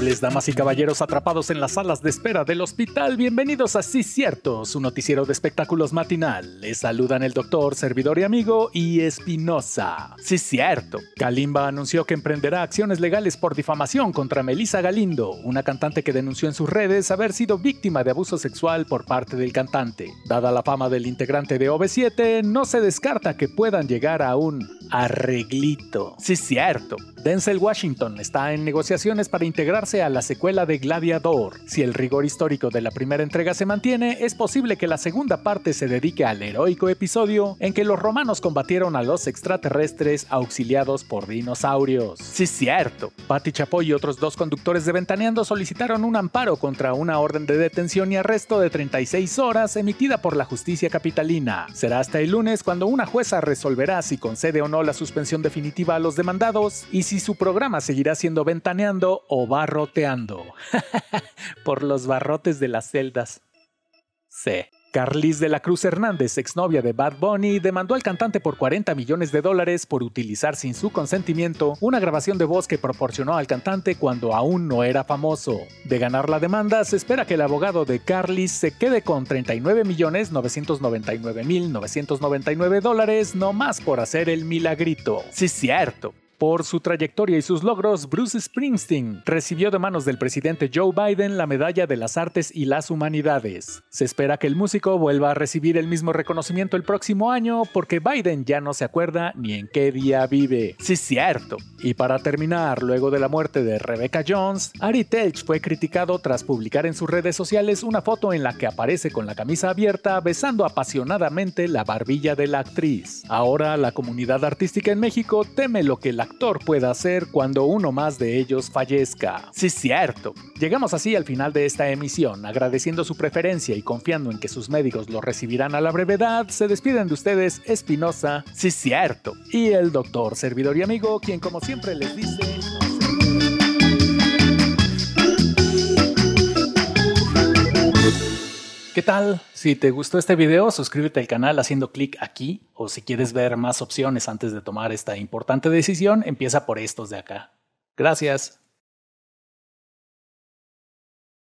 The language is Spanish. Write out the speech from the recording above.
tales, damas y caballeros atrapados en las salas de espera del hospital? Bienvenidos a Sí Cierto, su noticiero de espectáculos matinal. Les saludan el doctor, servidor y amigo, y Espinosa. Sí Cierto. Kalimba anunció que emprenderá acciones legales por difamación contra Melissa Galindo, una cantante que denunció en sus redes haber sido víctima de abuso sexual por parte del cantante. Dada la fama del integrante de OV7, no se descarta que puedan llegar a un arreglito. Sí Cierto. Denzel Washington está en negociaciones para integrarse a la secuela de Gladiador. Si el rigor histórico de la primera entrega se mantiene, es posible que la segunda parte se dedique al heroico episodio en que los romanos combatieron a los extraterrestres auxiliados por dinosaurios. Sí, cierto. Patti Chapoy y otros dos conductores de Ventaneando solicitaron un amparo contra una orden de detención y arresto de 36 horas emitida por la justicia capitalina. Será hasta el lunes cuando una jueza resolverá si concede o no la suspensión definitiva a los demandados y si su programa seguirá siendo Ventaneando o Barroteando. Por los barrotes de las celdas. Sí. Carlis de la Cruz Hernández, exnovia de Bad Bunny, demandó al cantante por $40 millones por utilizar sin su consentimiento una grabación de voz que proporcionó al cantante cuando aún no era famoso. De ganar la demanda, se espera que el abogado de Carlis se quede con $39.999.999 nomás por hacer el milagrito. Sí, cierto. Por su trayectoria y sus logros, Bruce Springsteen recibió de manos del presidente Joe Biden la Medalla de las Artes y las Humanidades. Se espera que el músico vuelva a recibir el mismo reconocimiento el próximo año porque Biden ya no se acuerda ni en qué día vive. Sí, cierto. Y para terminar, luego de la muerte de Rebecca Jones, Ari Telch fue criticado tras publicar en sus redes sociales una foto en la que aparece con la camisa abierta besando apasionadamente la barbilla de la actriz. Ahora la comunidad artística en México teme lo que el actor pueda hacer cuando uno más de ellos fallezca. Sí, cierto. Llegamos así al final de esta emisión. Agradeciendo su preferencia y confiando en que sus médicos lo recibirán a la brevedad, se despiden de ustedes Espinosa, sí, cierto, y el doctor, servidor y amigo, quien como siempre les dice... ¿Qué tal? Si te gustó este video, suscríbete al canal haciendo clic aquí, o si quieres ver más opciones antes de tomar esta importante decisión, empieza por estos de acá. Gracias.